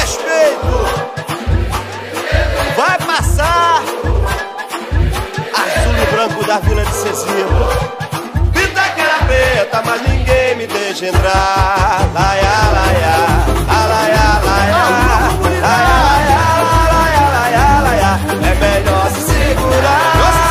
respeito. Vai passar azul e branco da Vila de Cezinha. Pinta a cara preta, mas ninguém me deixa entrar. Laia, laia, laia, laia, laia, laia, laia, laia. É melhor se segurar.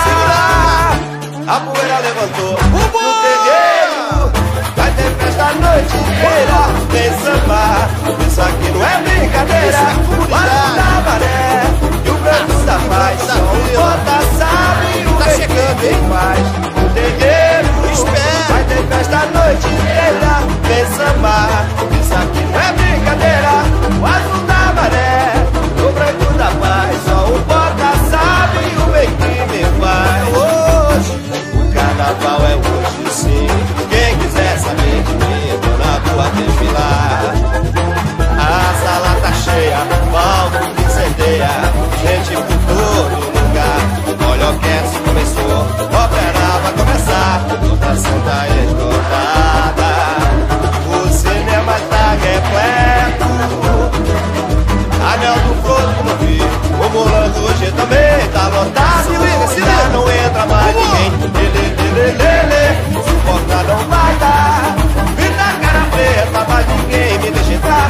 A poeira levantou no terreiro. Vai ter festa a noite inteira. Tem samba, isso aqui não é brincadeira. Barulho da maré e o branco da paz. Só o bota sabe o que chegando em paz. No terreiro, espera. Vai ter festa a noite inteira. Tem samba, isso aqui não é brincadeira. O azul da maré, o branco da paz. Só o bota sabe o bem que me faz. O carnaval é hoje sim. Quem quiser saber de mim, tô na rua desfilar. A sala tá cheia, palco que incendeia, gente por todo lugar. Olha, a orquestra começou, ópera vai começar, lotação tá esgotada, o cinema tá repleto. Anel do Frodo no Rio, o Morango hoje também tá lotado. Se liga, não entra mais ninguém. Se porta não vai dar. Pinta a cara preta, mas ninguém me deixa entrar.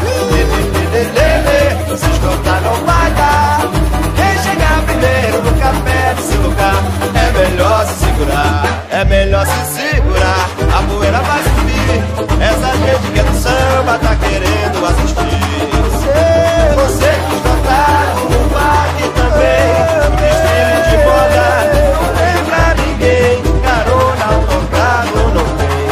Se esgotar não vai dar. Quem chegar primeiro nunca perde esse lugar. É melhor se segurar, é melhor se segurar. A poeira vai subir, essa gente que é do samba tá querendo assistir. Você que esgotar no parque também. Desfile de moda, não tem pra ninguém. Carona autocarro não tem.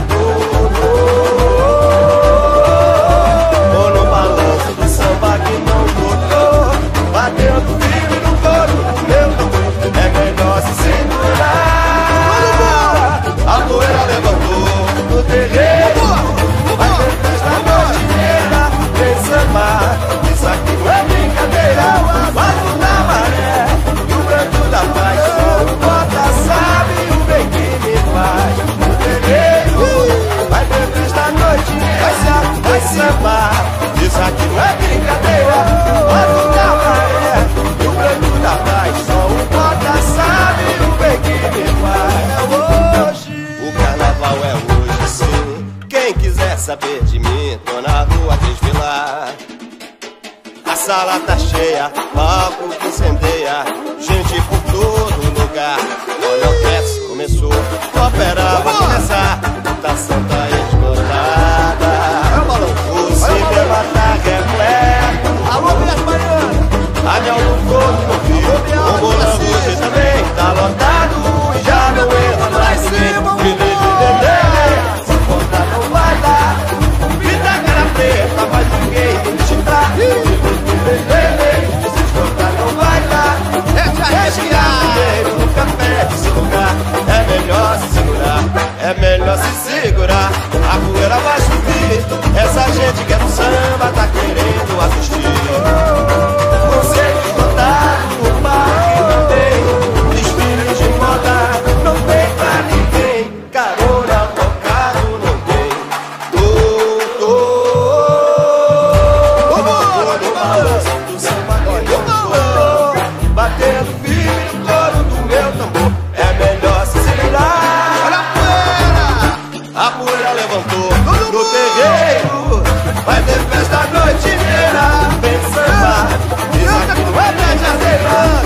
Ou no balanço do samba que não mudou, batendo firme no couro do meu tambor. É melhor se segurar. A poeira levantou no terreiro. Vai ter festa a noite inteira. Vem samba, isso aqui não é brincadeira. O azul da maré e o branco da paz. Só o bota sabe o bem que me faz. No terreiro vai ter festa a noite inteira. Vai samba, isso aqui não é brincadeira. O azul da maré e o branco da paz. Só o bota sabe o bem que me faz. É hoje, o carnaval é hoje sim. Quem quiser saber de mim, tô na rua desfilar. A sala tá cheia, palco que incendeia, gente por todo lugar. Olha, a orquestra começou, ópera vai começar, lotação tá esgotada, o cinema tá repleto. Alô, minhas baianas! Anel do Frodo no Rio, o Morango hoje também tá lotado e já não entra mais ninguém. Se contar não vai dar. Pinta a cara preta, mas ninguém me deixa entrar. Se esgotar não vai dar. É chegar primeiro, nunca perde esse lugar. É melhor se segurar, é melhor se segurar. A poeira vai subir, essa gente que é do samba tá querendo assistir. Você que esgotar no parque não tem. Desfile de moda não tem pra ninguém. Carona tocado não tem. No balanço do samba que não mudou, batendo firme no couro do meu tambor. É melhor se segurar. Olha a poeira levantou no terreiro. Vai ter festa a noite inteira. Vem samba, isso aqui não é brincadeira.